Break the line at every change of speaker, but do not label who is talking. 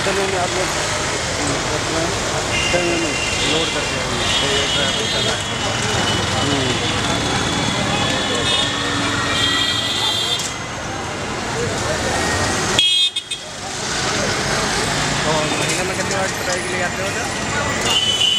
समय में आप लोग
लोड करके ट्रैफिक चल रहा है। तो महीने में कितनी बार ट्राई के लिए आते हो?